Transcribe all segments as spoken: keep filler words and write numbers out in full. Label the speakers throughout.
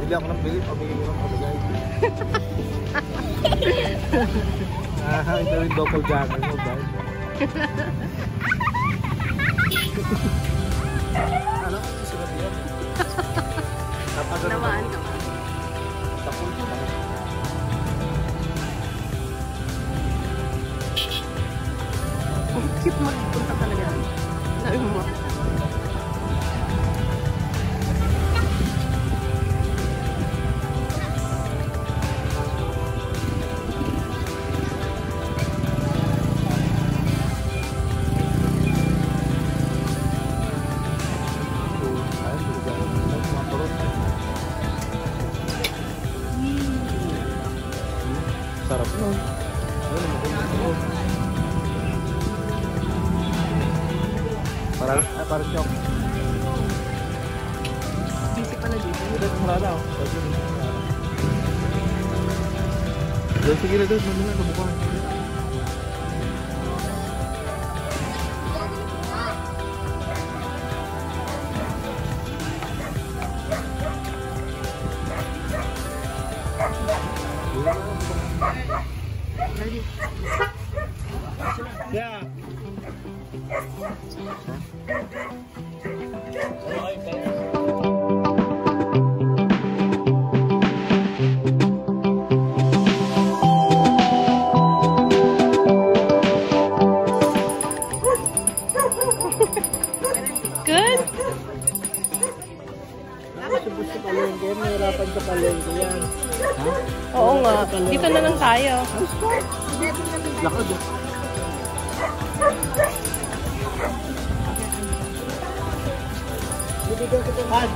Speaker 1: Bili ako ng bili, pabili ko ng pabigay. Ah, ito yung double jacket mo, guys. Alam ko, susunod yan.
Speaker 2: Namaan ka ba?
Speaker 1: Tapos ko ba?
Speaker 2: Ang cute mo, punta talaga. Sabi mo.
Speaker 1: Sarap nun. Ano naman kung gusto mo? Parang, ay parang siyok.
Speaker 2: Busy pala dito.
Speaker 1: Ito, marada ako. Sige na doon, mamuna na mukha.
Speaker 2: Ready?
Speaker 1: Yeah.
Speaker 2: Good?
Speaker 1: Tapos sa palengke, mahirapan sa palengke yan. Ha?
Speaker 2: Oo nga. Dito na lang tayo.
Speaker 1: Lakad eh. Dito kita kan.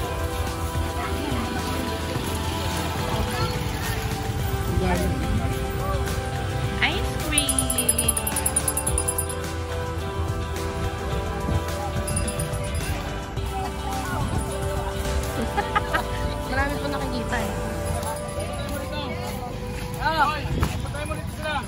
Speaker 2: Ice cream. Marami po nakikita eh. Ah! Patay mo dito sila.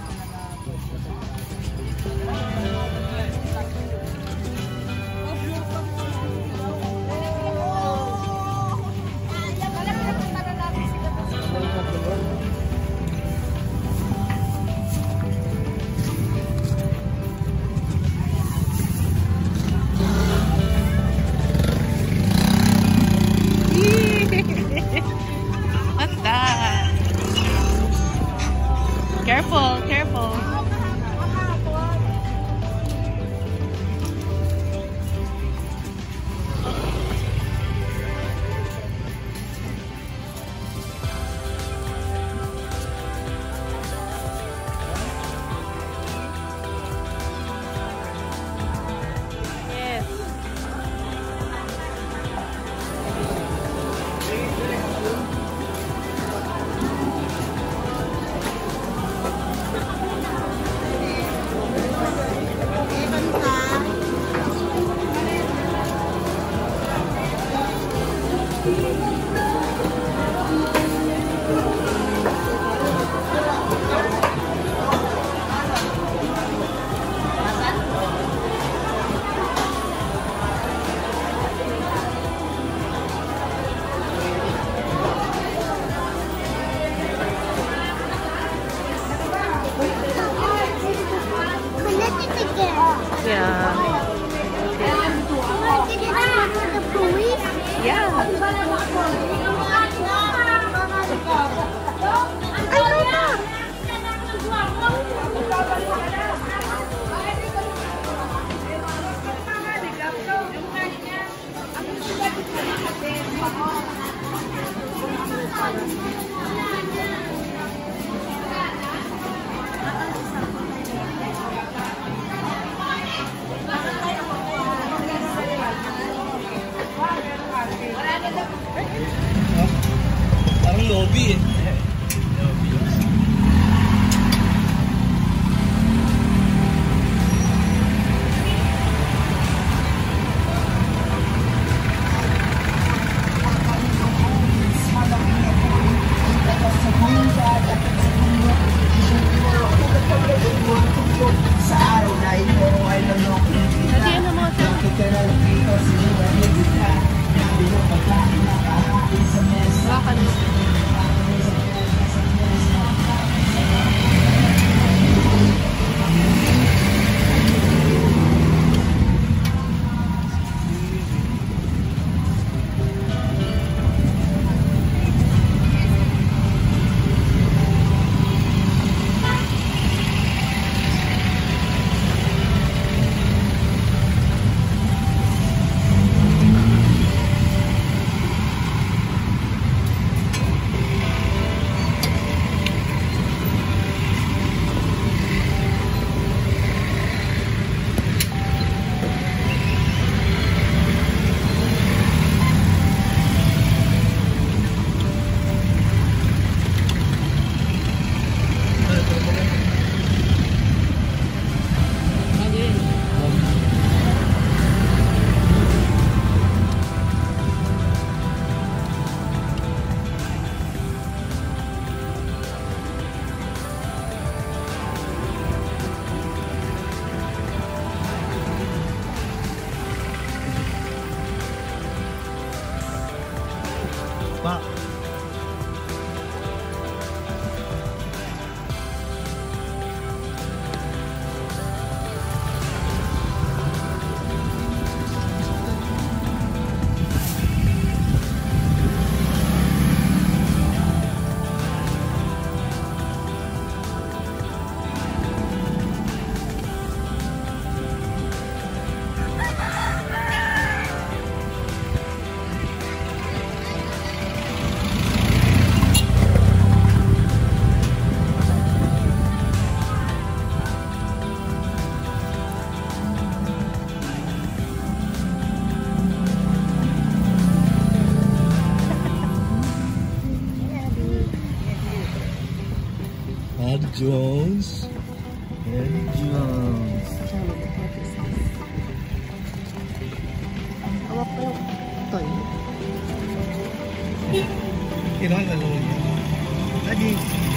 Speaker 2: What's that? Careful, careful. Yes. Yeah. Yeah.
Speaker 1: Parang lobby eh.
Speaker 2: Baka
Speaker 1: Pak. Eddie Jones. Eddie Jones.
Speaker 2: Awak peluk toy.
Speaker 1: Kira là lùi. Cái gì?